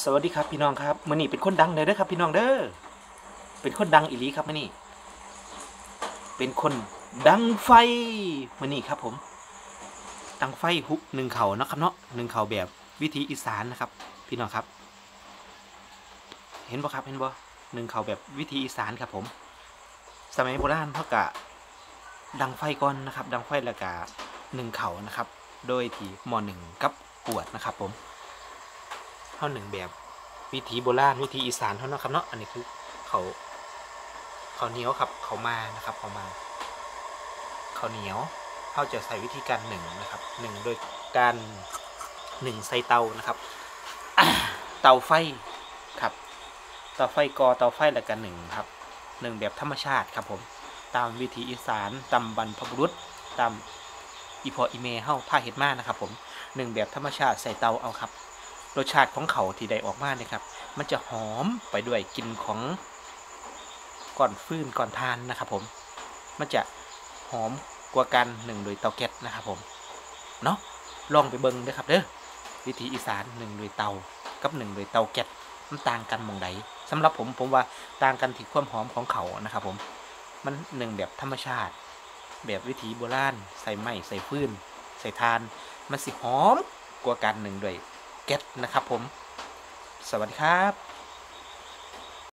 สวัสดีครับพี่น้องครับมื้อนี้เป็นคนดังเลยเด้อครับพี่น้องเด้อเป็นคนดังอีหลีครับมื้อนี้เป็นคนดังไฟมื้อนี้ครับผมดังไฟหุหนึ่งเขาเนาะครับเนาะหนึ่งเขาแบบวิถีอีสานนะครับพี่น้องครับเห็นบ่ครับเห็นบ่หนึ่งเขาแบบวิถีอีสานครับผมสมัยโบราณเขากะดังไฟก่อนนะครับดังไฟแล้วก็หนึ่งเขานะครับโดยที่หม้อหนึ่งกับปวดนะครับผมเท่าหนึ่งแบบวิถีโบราณวิถีอีสานเท่านั้นครับเนาะอันนี้คือเขาข้าวเหนียวครับเขามานะครับเขามาข้าวเหนียวเขาจะใส่วิธีการหนึ่งนะครับหนึ่งโดยการหนึ่งใส่เตานะครับเตาไฟครับเตาไฟกอเตาไฟแล้วกันหนึ่งครับหนึ่งแบบธรรมชาติครับผมตามวิถีอีสานตามบรรพบุรุษตามอีพออีเมเฮาผ้าเห็ดมานะครับผมหนึ่งแบบธรรมชาติใส่เตาเอาครับรสชาติของเขาที่ได้ออกมาเนี่ยครับมันจะหอมไปด้วยกลิ่นของก่อนฟืนก่อนทานนะครับผมมันจะหอมกว่ากันหนึ่งโดยเตาแก๊สนะครับผมเนาะลองไปเบิ่งเด้อครับเด้อวิธีอีสานหนึ่งโดยเตากับหนึ่งโดยเตาแก๊สมันต่างกันหม่องใดสำหรับผมว่าต่างกันที่ความหอมของเขานะครับผมมันหนึ่งแบบธรรมชาติแบบวิถีโบราณใส่ไม้ใส่ฟืนใส่ทานมันสิหอมกว่ากันหนึ่งโดยแก๊สนะครับผมสวัสดีครับ